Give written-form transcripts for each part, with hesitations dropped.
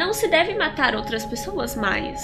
não se deve matar outras pessoas, mas...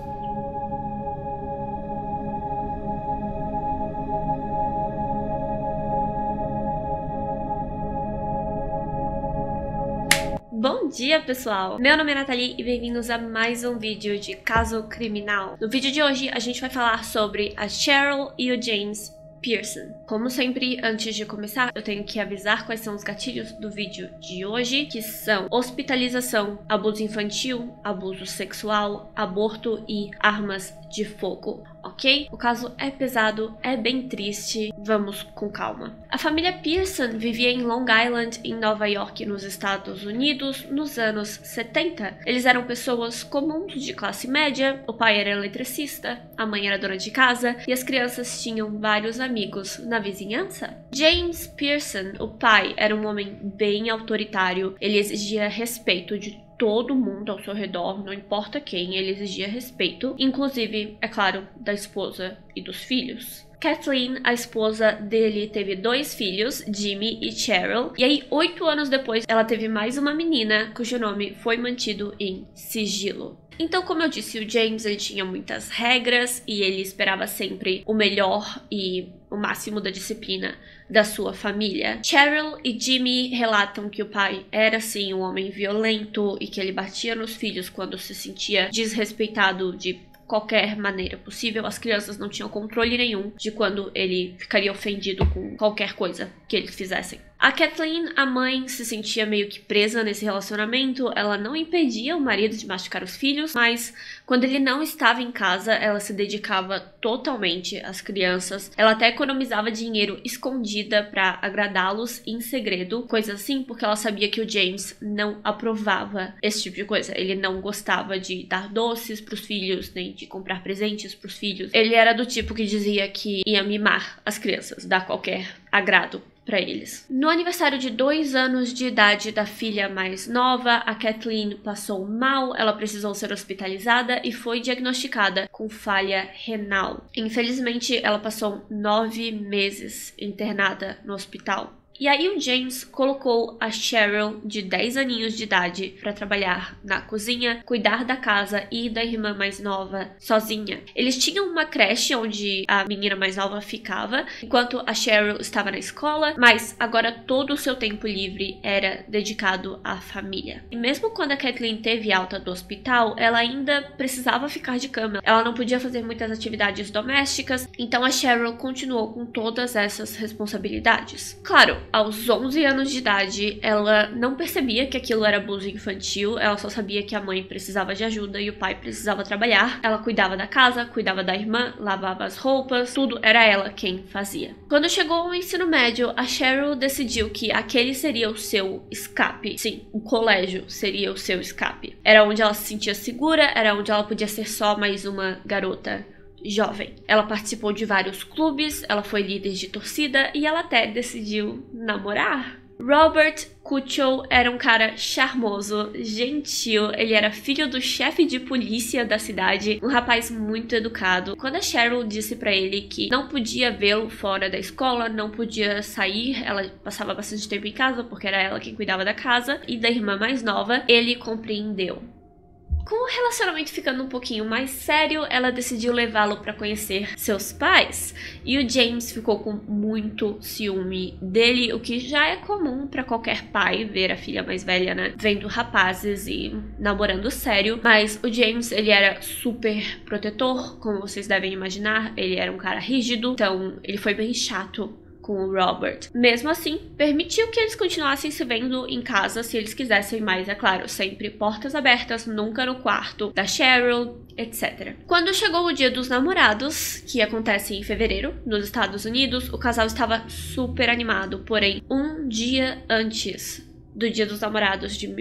Bom dia, pessoal! Meu nome é Nathalie e bem-vindos a mais um vídeo de Caso Criminal. No vídeo de hoje, a gente vai falar sobre a Cheryl e o James Pearson. Como sempre, antes de começar, eu tenho que avisar quais são os gatilhos do vídeo de hoje, que são hospitalização, abuso infantil, abuso sexual, aborto e armas de fogo, ok? O caso é pesado, é bem triste, vamos com calma. A família Pearson vivia em Long Island, em Nova York, nos Estados Unidos, nos anos 70. Eles eram pessoas comuns de classe média, o pai era eletricista, a mãe era dona de casa e as crianças tinham vários amigos na vizinhança. James Pearson, o pai, era um homem bem autoritário, ele exigia respeito de todo mundo ao seu redor, não importa quem, ele exigia respeito, inclusive, é claro, da esposa e dos filhos. Kathleen, a esposa dele, teve 2 filhos, Jimmy e Cheryl, e aí 8 anos depois ela teve mais uma menina cujo nome foi mantido em sigilo. Então, como eu disse, o James ele tinha muitas regras e ele esperava sempre o melhor e o máximo da disciplina da sua família. Cheryl e Jimmy relatam que o pai era sim um homem violento e que ele batia nos filhos quando se sentia desrespeitado de qualquer maneira possível. As crianças não tinham controle nenhum de quando ele ficaria ofendido com qualquer coisa que eles fizessem. A Kathleen, a mãe, se sentia meio que presa nesse relacionamento. Ela não impedia o marido de machucar os filhos, mas quando ele não estava em casa, ela se dedicava totalmente às crianças. Ela até economizava dinheiro escondida para agradá-los em segredo, coisa assim, porque ela sabia que o James não aprovava esse tipo de coisa. Ele não gostava de dar doces para os filhos, nem de comprar presentes para os filhos. Ele era do tipo que dizia que ia mimar as crianças, dar qualquer agrado para eles. No aniversário de 2 anos de idade da filha mais nova, a Kathleen passou mal, ela precisou ser hospitalizada e foi diagnosticada com falha renal. Infelizmente, ela passou 9 meses internada no hospital. E aí o James colocou a Cheryl, de 10 aninhos de idade, para trabalhar na cozinha, cuidar da casa e da irmã mais nova sozinha. Eles tinham uma creche onde a menina mais nova ficava, enquanto a Cheryl estava na escola, mas agora todo o seu tempo livre era dedicado à família. E mesmo quando a Kathleen teve alta do hospital, ela ainda precisava ficar de cama. Ela não podia fazer muitas atividades domésticas, então a Cheryl continuou com todas essas responsabilidades. Claro, aos 11 anos de idade, ela não percebia que aquilo era abuso infantil, ela só sabia que a mãe precisava de ajuda e o pai precisava trabalhar. Ela cuidava da casa, cuidava da irmã, lavava as roupas, tudo era ela quem fazia. Quando chegou ao ensino médio, a Cheryl decidiu que aquele seria o seu escape. Sim, o colégio seria o seu escape. Era onde ela se sentia segura, era onde ela podia ser só mais uma garota jovem. Ela participou de vários clubes, ela foi líder de torcida e ela até decidiu namorar. Robert Kuchel era um cara charmoso, gentil, ele era filho do chefe de polícia da cidade, um rapaz muito educado. Quando a Cheryl disse pra ele que não podia vê-lo fora da escola, não podia sair, ela passava bastante tempo em casa porque era ela quem cuidava da casa e da irmã mais nova, ele compreendeu. Com o relacionamento ficando um pouquinho mais sério, ela decidiu levá-lo para conhecer seus pais. E o James ficou com muito ciúme dele, o que já é comum para qualquer pai ver a filha mais velha, né, vendo rapazes e namorando sério. Mas o James, ele era super protetor, como vocês devem imaginar. Ele era um cara rígido, então ele foi bem chato com o Robert. Mesmo assim, permitiu que eles continuassem se vendo em casa se eles quisessem, mas é claro, sempre portas abertas, nunca no quarto da Cheryl, etc. Quando chegou o Dia dos Namorados, que acontece em fevereiro, nos Estados Unidos, o casal estava super animado, porém, um dia antes do Dia dos Namorados de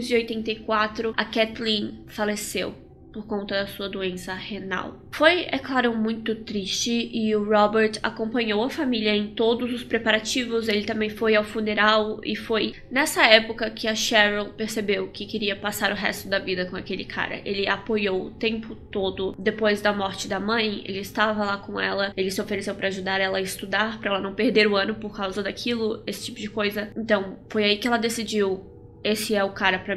1984, a Kathleen faleceu por conta da sua doença renal. Foi, é claro, muito triste e o Robert acompanhou a família em todos os preparativos, ele também foi ao funeral e foi nessa época que a Cheryl percebeu que queria passar o resto da vida com aquele cara. Ele apoiou o tempo todo. Depois da morte da mãe, ele estava lá com ela, ele se ofereceu para ajudar ela a estudar, para ela não perder o ano por causa daquilo, esse tipo de coisa. Então, foi aí que ela decidiu: esse é o cara pra mim.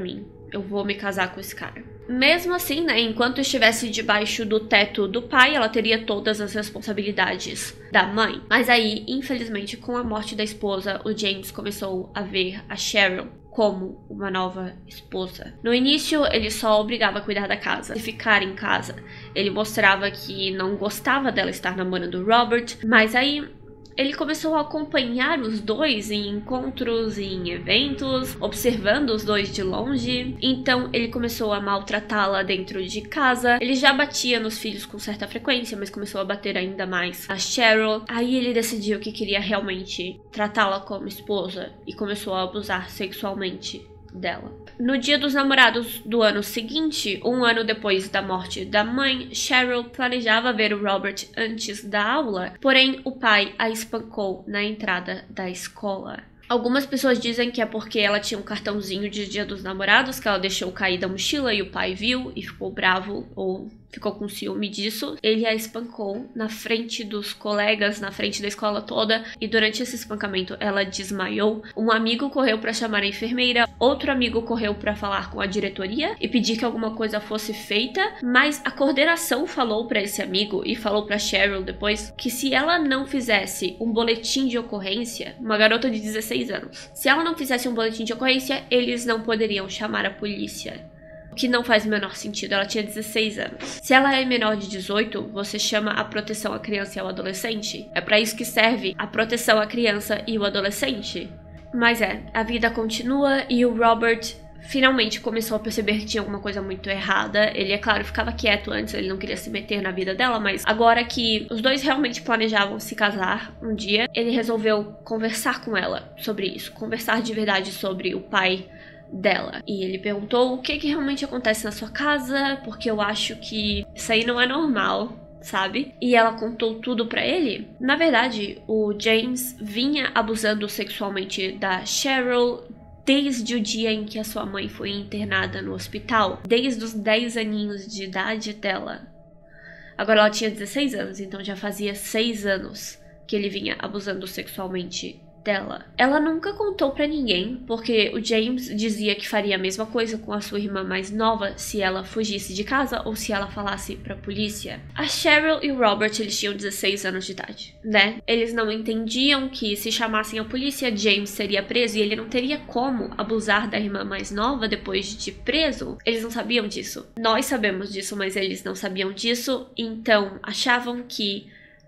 eu vou me casar com esse cara. Mesmo assim, né, enquanto estivesse debaixo do teto do pai, ela teria todas as responsabilidades da mãe. Mas aí, infelizmente, com a morte da esposa, o James começou a ver a Cheryl como uma nova esposa. No início, ele só obrigava a cuidar da casa, de ficar em casa. Ele mostrava que não gostava dela estar namorando o Robert, mas aí ele começou a acompanhar os dois em encontros e em eventos, observando os dois de longe. Então ele começou a maltratá-la dentro de casa. Ele já batia nos filhos com certa frequência, mas começou a bater ainda mais a Cheryl. Aí ele decidiu que queria realmente tratá-la como esposa e começou a abusar sexualmente dela. No dia dos namorados do ano seguinte, um ano depois da morte da mãe, Cheryl planejava ver o Robert antes da aula, porém o pai a espancou na entrada da escola. Algumas pessoas dizem que é porque ela tinha um cartãozinho de Dia dos Namorados que ela deixou cair da mochila e o pai viu e ficou bravo ou ficou com ciúme disso. Ele a espancou na frente dos colegas, na frente da escola toda, e durante esse espancamento ela desmaiou. Um amigo correu para chamar a enfermeira, outro amigo correu para falar com a diretoria e pedir que alguma coisa fosse feita, mas a coordenação falou para esse amigo e falou para Cheryl depois que se ela não fizesse um boletim de ocorrência, uma garota de 16 anos, se ela não fizesse um boletim de ocorrência, eles não poderiam chamar a polícia. O que não faz o menor sentido, ela tinha 16 anos. Se ela é menor de 18, você chama a proteção à criança e ao adolescente. É pra isso que serve a proteção à criança e o adolescente. Mas a vida continua e o Robert finalmente começou a perceber que tinha alguma coisa muito errada. Ele, é claro, ficava quieto antes, ele não queria se meter na vida dela, mas agora que os dois realmente planejavam se casar um dia, ele resolveu conversar com ela sobre isso, conversar de verdade sobre o pai dela. E ele perguntou o que realmente acontece na sua casa, porque eu acho que isso aí não é normal, sabe? E ela contou tudo pra ele. Na verdade, o James vinha abusando sexualmente da Cheryl desde o dia em que a sua mãe foi internada no hospital, desde os 10 aninhos de idade dela. Agora ela tinha 16 anos, então já fazia 6 anos que ele vinha abusando sexualmente dela. Ela nunca contou pra ninguém, porque o James dizia que faria a mesma coisa com a sua irmã mais nova se ela fugisse de casa ou se ela falasse pra polícia. A Cheryl e o Robert, eles tinham 16 anos de idade, né? Eles não entendiam que se chamassem a polícia, James seria preso e ele não teria como abusar da irmã mais nova depois de preso. Eles não sabiam disso. Nós sabemos disso, mas eles não sabiam disso, então achavam que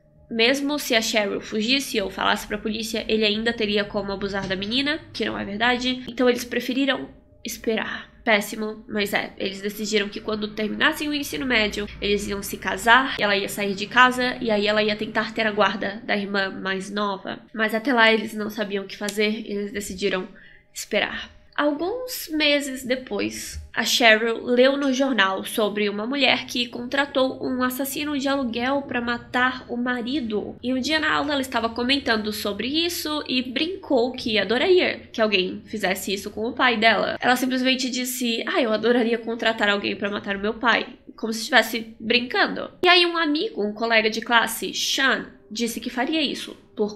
mesmo se a Cheryl fugisse ou falasse pra polícia, ele ainda teria como abusar da menina, que não é verdade. Então eles preferiram esperar. Péssimo, mas eles decidiram que quando terminassem o ensino médio, eles iam se casar, ela ia sair de casa e aí ela ia tentar ter a guarda da irmã mais nova. Mas até lá eles não sabiam o que fazer, eles decidiram esperar. Alguns meses depois, a Cheryl leu no jornal sobre uma mulher que contratou um assassino de aluguel para matar o marido. E um dia na aula ela estava comentando sobre isso e brincou que adoraria que alguém fizesse isso com o pai dela. Ela simplesmente disse: eu adoraria contratar alguém para matar o meu pai. Como se estivesse brincando. E aí um amigo, um colega de classe, Sean, disse que faria isso por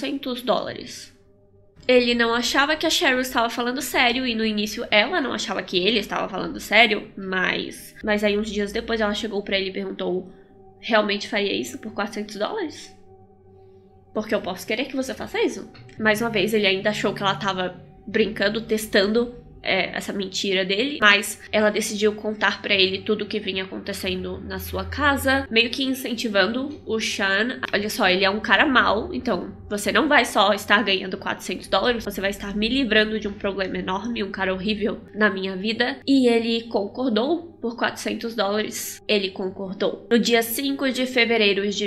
$400. Ele não achava que a Cheryl estava falando sério e no início ela não achava que ele estava falando sério, mas aí uns dias depois ela chegou pra ele e perguntou: realmente faria isso por $400? Porque eu posso querer que você faça isso. Mais uma vez, ele ainda achou que ela estava brincando, testando essa mentira dele, mas ela decidiu contar pra ele tudo o que vinha acontecendo na sua casa, meio que incentivando o Sean. Olha só, ele é um cara mau, então você não vai só estar ganhando $400, você vai estar me livrando de um problema enorme, um cara horrível na minha vida. E ele concordou por $400. Ele concordou. No dia 5 de fevereiro de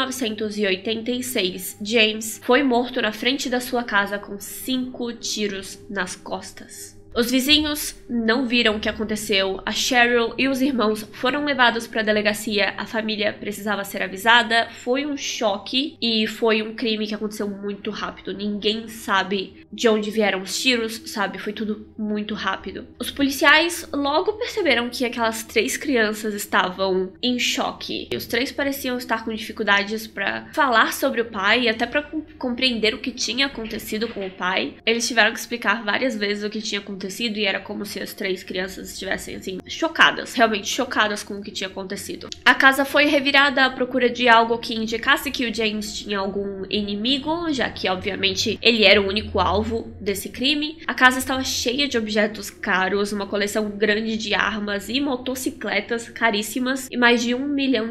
1986, James foi morto na frente da sua casa com 5 tiros nas costas. Os vizinhos não viram o que aconteceu, a Cheryl e os irmãos foram levados para a delegacia, a família precisava ser avisada, foi um choque e foi um crime que aconteceu muito rápido, ninguém sabe de onde vieram os tiros, sabe, foi tudo muito rápido. Os policiais logo perceberam que aquelas 3 crianças estavam em choque, e os 3 pareciam estar com dificuldades para falar sobre o pai e até para compreender o que tinha acontecido com o pai. Eles tiveram que explicar várias vezes o que tinha acontecido acontecido e era como se as 3 crianças estivessem, assim, chocadas, realmente chocadas com o que tinha acontecido. A casa foi revirada à procura de algo que indicasse que o James tinha algum inimigo, já que, obviamente, ele era o único alvo desse crime. A casa estava cheia de objetos caros, uma coleção grande de armas e motocicletas caríssimas e mais de $1 milhão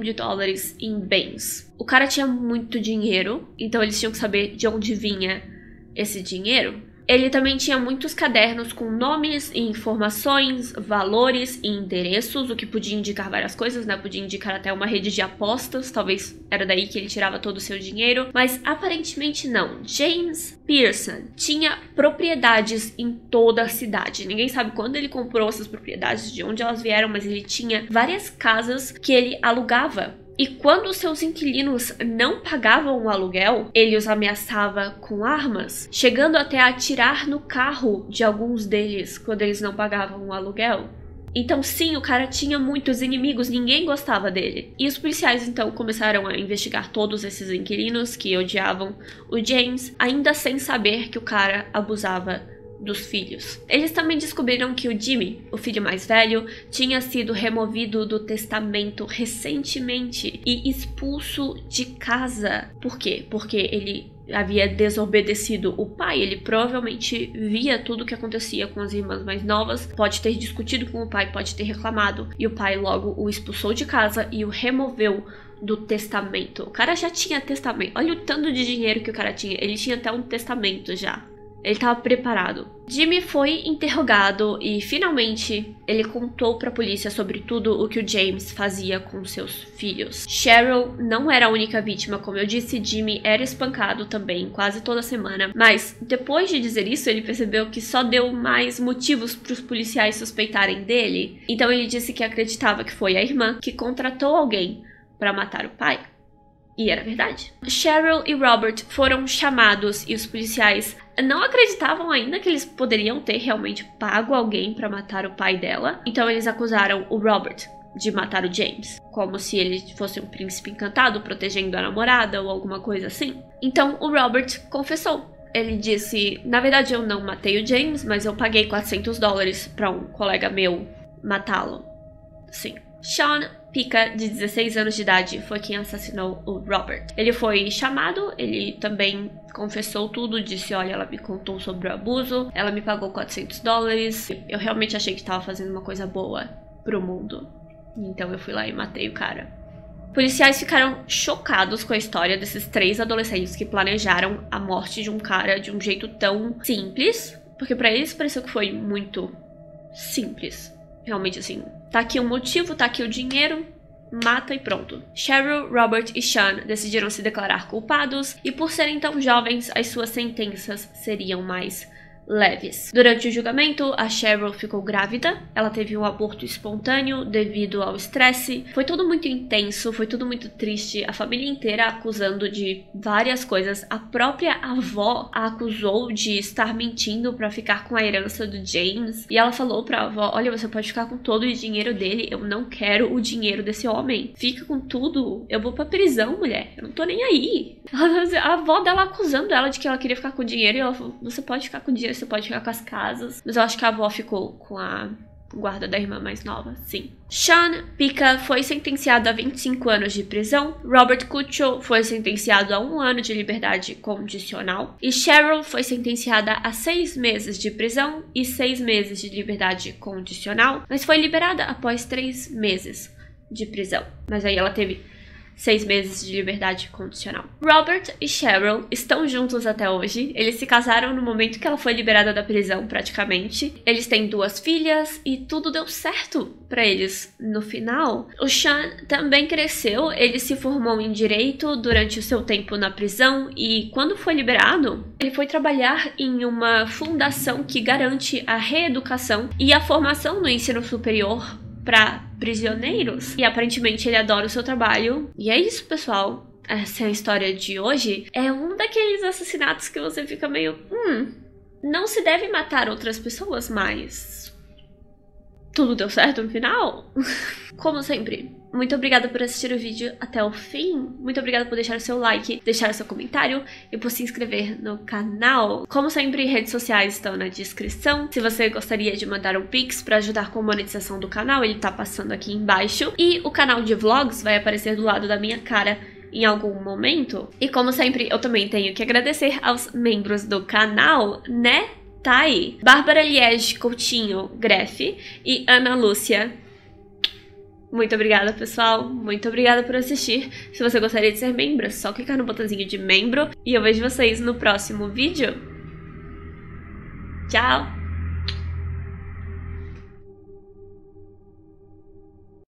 em bens. O cara tinha muito dinheiro, então eles tinham que saber de onde vinha esse dinheiro. Ele também tinha muitos cadernos com nomes e informações, valores e endereços, o que podia indicar várias coisas, né? Podia indicar até uma rede de apostas, talvez era daí que ele tirava todo o seu dinheiro, mas aparentemente não. James Pearson tinha propriedades em toda a cidade. Ninguém sabe quando ele comprou essas propriedades, de onde elas vieram, mas ele tinha várias casas que ele alugava. E quando seus inquilinos não pagavam o aluguel, ele os ameaçava com armas, chegando até a atirar no carro de alguns deles quando eles não pagavam o aluguel. Então sim, o cara tinha muitos inimigos, ninguém gostava dele. E os policiais então começaram a investigar todos esses inquilinos que odiavam o James, ainda sem saber que o cara abusava dos filhos. Eles também descobriram que o Jimmy, o filho mais velho, tinha sido removido do testamento recentemente e expulso de casa. Por quê? Porque ele havia desobedecido o pai. Ele provavelmente via tudo o que acontecia com as irmãs mais novas, pode ter discutido com o pai, pode ter reclamado, e o pai logo o expulsou de casa e o removeu do testamento. O cara já tinha testamento. Olha o tanto de dinheiro que o cara tinha. Ele tinha até um testamento já. Ele estava preparado. Jimmy foi interrogado e finalmente ele contou para a polícia sobre tudo o que o James fazia com seus filhos. Cheryl não era a única vítima, como eu disse, Jimmy era espancado também quase toda semana, mas depois de dizer isso ele percebeu que só deu mais motivos para os policiais suspeitarem dele. Então ele disse que acreditava que foi a irmã que contratou alguém para matar o pai. E era verdade. Cheryl e Robert foram chamados e os policiais não acreditavam ainda que eles poderiam ter realmente pago alguém para matar o pai dela. Então eles acusaram o Robert de matar o James, como se ele fosse um príncipe encantado protegendo a namorada ou alguma coisa assim. Então o Robert confessou. Ele disse, na verdade eu não matei o James, mas eu paguei $400 para um colega meu matá-lo. Sim. Sean Pica, de 16 anos de idade, foi quem assassinou o Robert. Ele foi chamado, ele também confessou tudo, disse, olha, ela me contou sobre o abuso, ela me pagou $400, eu realmente achei que estava fazendo uma coisa boa pro mundo. Então eu fui lá e matei o cara. Policiais ficaram chocados com a história desses 3 adolescentes que planejaram a morte de um cara de um jeito tão simples, porque pra eles pareceu que foi muito simples. Realmente assim, tá aqui o motivo, tá aqui o dinheiro, mata e pronto. Cheryl, Robert e Sean decidiram se declarar culpados e por serem tão jovens, as suas sentenças seriam mais leves. Durante o julgamento, a Cheryl ficou grávida, ela teve um aborto espontâneo devido ao estresse. Foi tudo muito intenso, foi tudo muito triste, a família inteira acusando de várias coisas. A própria avó a acusou de estar mentindo pra ficar com a herança do James, e ela falou pra avó, olha, você pode ficar com todo o dinheiro dele, eu não quero o dinheiro desse homem, fica com tudo, eu vou pra prisão, mulher, eu não tô nem aí. A avó dela acusando ela de que ela queria ficar com o dinheiro, e ela falou, você pode ficar com o dinheiro, você pode ficar com as casas. Mas eu acho que a avó ficou com a guarda da irmã mais nova, sim. Sean Pica foi sentenciado a 25 anos de prisão. Robert Cutchell foi sentenciado a 1 ano de liberdade condicional. E Cheryl foi sentenciada a 6 meses de prisão e 6 meses de liberdade condicional. Mas foi liberada após 3 meses de prisão. Mas aí ela teve 6 meses de liberdade condicional. Robert e Cheryl estão juntos até hoje. Eles se casaram no momento que ela foi liberada da prisão, praticamente. Eles têm 2 filhas e tudo deu certo pra eles no final. O Sean também cresceu, ele se formou em direito durante o seu tempo na prisão e quando foi liberado, ele foi trabalhar em uma fundação que garante a reeducação e a formação no ensino superior para prisioneiros. E aparentemente ele adora o seu trabalho. E é isso, pessoal. Essa é a história de hoje. É um daqueles assassinatos que você fica meio... não se deve matar outras pessoas, mas... tudo deu certo no final. Como sempre, muito obrigada por assistir o vídeo até o fim. Muito obrigada por deixar o seu like, deixar o seu comentário e por se inscrever no canal. Como sempre, redes sociais estão na descrição. Se você gostaria de mandar um Pix para ajudar com a monetização do canal, ele tá passando aqui embaixo. E o canal de vlogs vai aparecer do lado da minha cara em algum momento. E como sempre, eu também tenho que agradecer aos membros do canal, né? Tá aí. Bárbara Liege Coutinho Greff e Ana Lúcia. Muito obrigada, pessoal. Muito obrigada por assistir. Se você gostaria de ser membro, é só clicar no botãozinho de membro. E eu vejo vocês no próximo vídeo. Tchau!